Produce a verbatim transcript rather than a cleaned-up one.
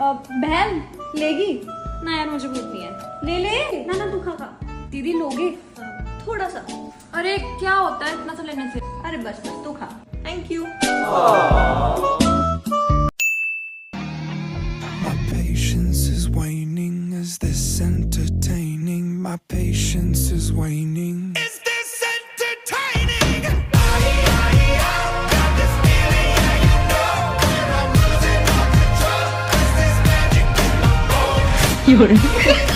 बहन लेगी ना यार, मुझे भूख नहीं है। ले ले ना ना तू खा खा। दीदी लोगे? थोड़ा सा। अरे क्या होता है इतना सा लेने से? अरे बस बस तू खा। Thank you. My patience is waning. Is this entertaining? My patience is waning. Is this entertaining? Got this feeling, yeah, you know, I'm losing all control. Is this magic in my bones?